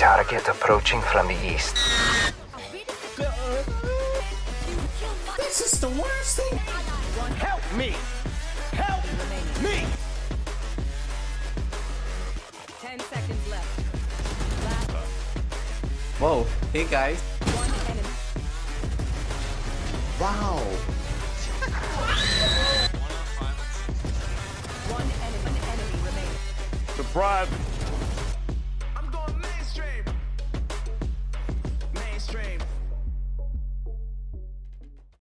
Target approaching from the east. This is the worst thing. Help me! Help me! 10 seconds left. Whoa, hey guys. One enemy. Wow. One enemy remaining. Surprise!